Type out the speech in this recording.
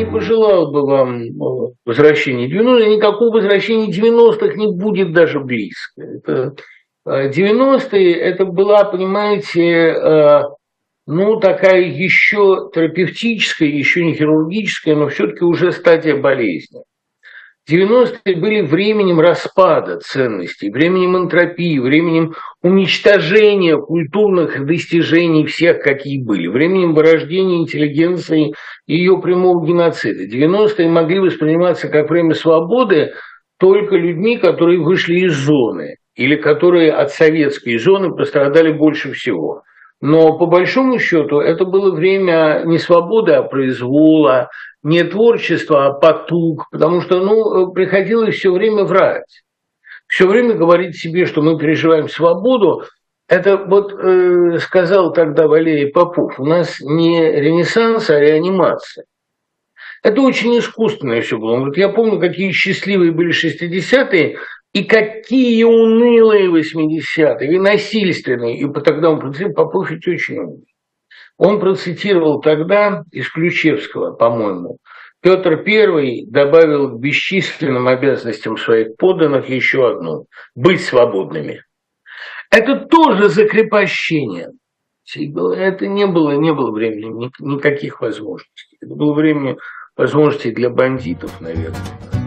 не пожелал бы вам возвращения 90-х, никакого возвращения 90-х не будет даже близко. 90-е это была, понимаете, ну, такая еще терапевтическая, еще не хирургическая, но все-таки уже стадия болезни. 90-е были временем распада ценностей, временем энтропии, временем уничтожения культурных достижений всех, какие были, временем вырождения интеллигенции и ее прямого геноцида. 90-е могли восприниматься как время свободы только людьми, которые вышли из зоны или которые от советской зоны пострадали больше всего. Но по большому счету это было время не свободы, а произвола, не творчества, а потуг, потому что приходилось все время врать. Все время говорить себе, что мы переживаем свободу. Это сказал тогда Валерий Попов, у нас не ренессанс, а реанимация. Это очень искусственное все было. Он говорит, я помню, какие счастливые были 60-е, и какие унылые 80-е, и насильственные. И тогда он процитировал, Попов ведь очень умный. Он процитировал тогда из Ключевского, по-моему, Петр I добавил к бесчисленным обязанностям своих подданных еще одну – быть свободными. Это тоже закрепощение. Это не было времени никаких возможностей. Это было время возможностей для бандитов, наверное.